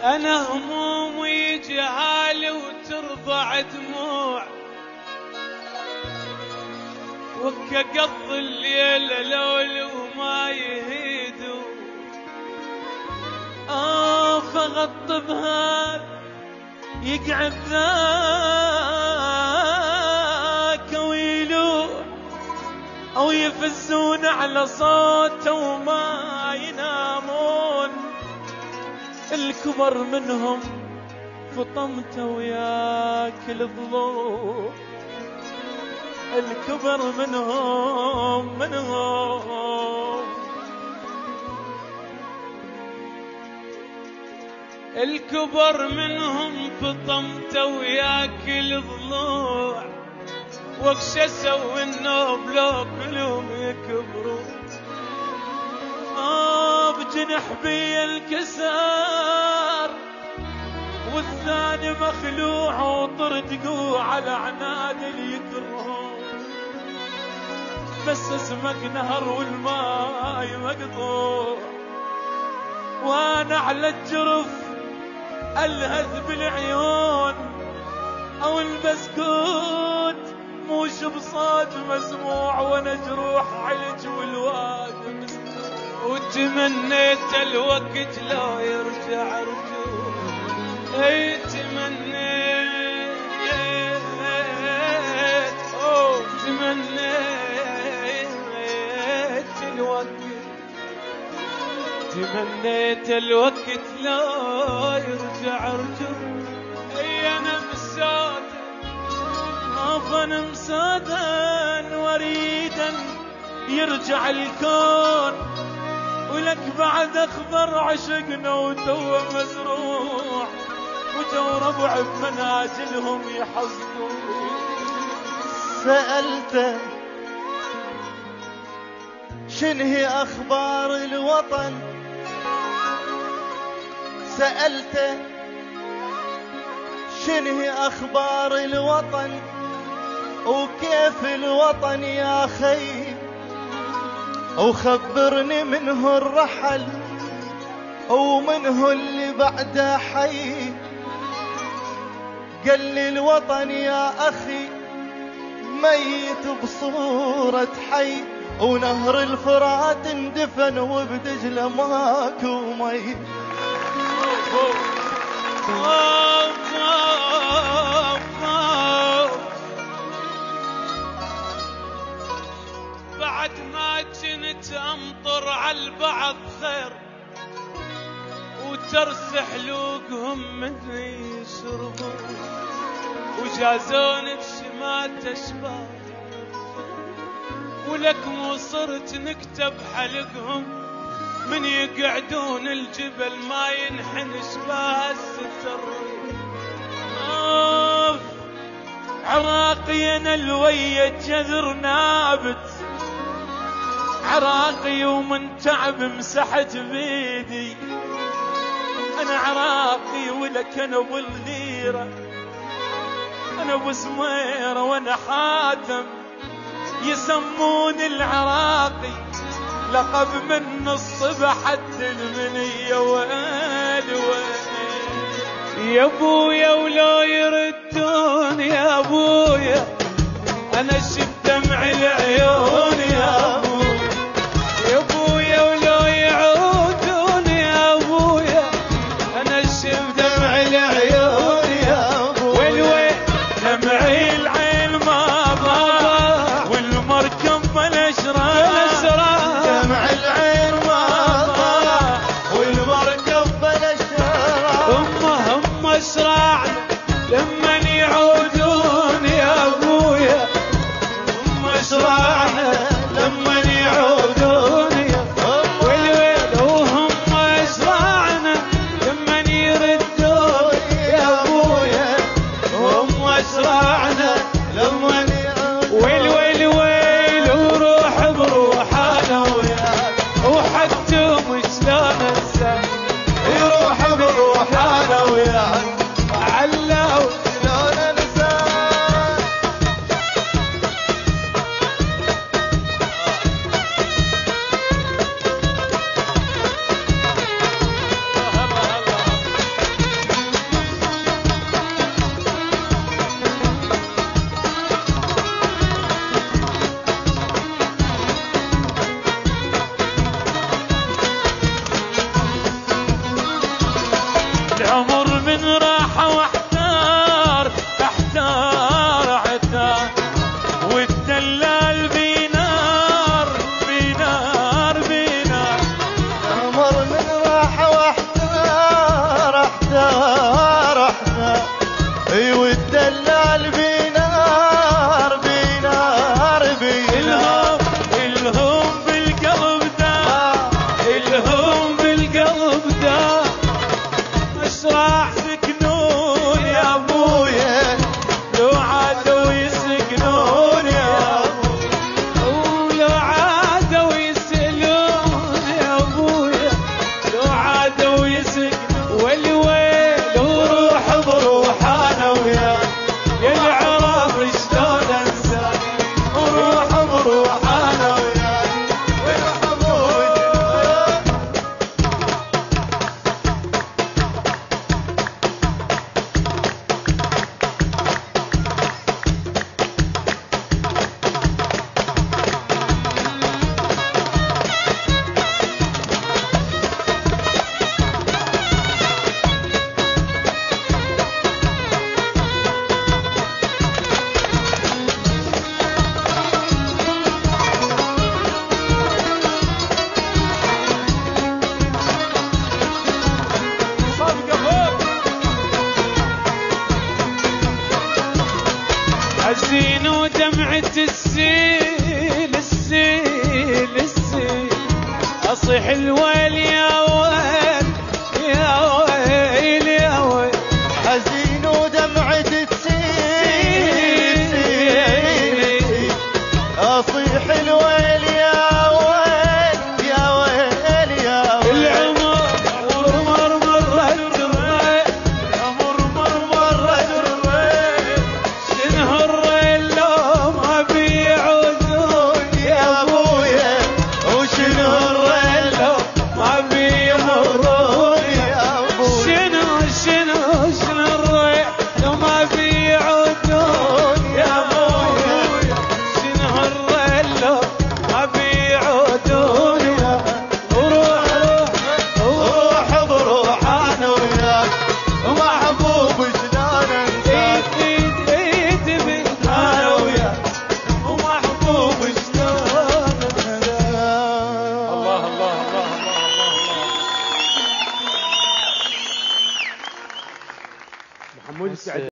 أنا همومي جهالي وترضع دموع، وكقض الليل لولي وما يهيدوا. فغط بها يقعد ذاك ويلوح، أو يفزون على صوته وما ينامون. الكبر منهم فطمته وياكل الضلوع، الكبر منهم الكبر منهم فطمته وياكل ضلوع، وكشسوا النوب لو كلهم يكبروا. بجنح بي الكسار والثاني مخلوع، وطردقوا على عناد اللي يكرهون. بس اسمك نهر والماء مقطوع، وانا على الجرف الهث بالعيون، او البسكوت موش بصوت مسموع، وانا جروح علج والواد مسموع. وتمنيت الوقت لو يرجع رجوع، اي تمنيت تمنيت الوقت لا يرجع رجوع. اي انا مساد، انا مسادا وريدا يرجع الكون، ولك بعد اخضر عشقنا وتو مزروع، وجو ربع بمناجلهم يحصدون. سألته شنهي أخبار الوطن، سألته شنهي أخبار الوطن، وكيف الوطن يا خي، وخبرني منه الرحل ومنه اللي بعده حي. قال لي الوطن يا أخي ميت بصورة حي، ونهر الفرات اندفن وبدجلة ماكو مي. بعد ما كنت امطر على البعض خير، وترسح لوقهم مني يشربون، وجازوني بشمات اشبال، ولك مو صرت نكتب حلقهم، من يقعدون الجبل ما ينحنش بها الستر. عراقي انا الوية جذر نابت، عراقي ومن تعب مسحت بيدي. انا عراقي ولك انا ابو الغيرة، انا ابو سميرة وانا حاتم، يسمون العراقي لقب من الصبح حتى المنية. ويلي ويلي يا ابويا ولو يردون يا ابويا، انا شفت دمع العيون يا ابويا. يا ابويا ولو يعودون يا ابويا، انا شفت دمع العيون يا ابويا. ويلي دمعي العين ما ضاع، والمركب بلا شراع. دمع العين ما ضاع، والمركب بلا شراع. هم اسرع لمن يعودون يا ابويا، هم اسرع من راحة واحتار احتار والدلال بينار عمر من راحة واحتار اي والدلال بينار الهم بالقلب دا اشراح سكنون يا ابويا لو عادوا يسكنون يا ابويا ولو عادوا يسألون يا ابويا لو عادوا يسكنون والويل وروح بروح انا وياك يا العرب شلون انسى وروح بروح انا وياك حزين ودمعة السيل أصيح الويل يا ويل حزين ودمعة السيل أصيح الويل يا ويل العمر مرت الريل شنه الريل لو ما بيعودون يا ابويا وشنو الريل لو ما بيمرون يا ابويا شنو الريل لو ما بيعودون يا ابويا شنو الريل لو ما بيعودون يا روح بروح انا وياك ومحبوب شلون انساك ايد انا وياك ومحبوب شلون انساك الله محمود السعد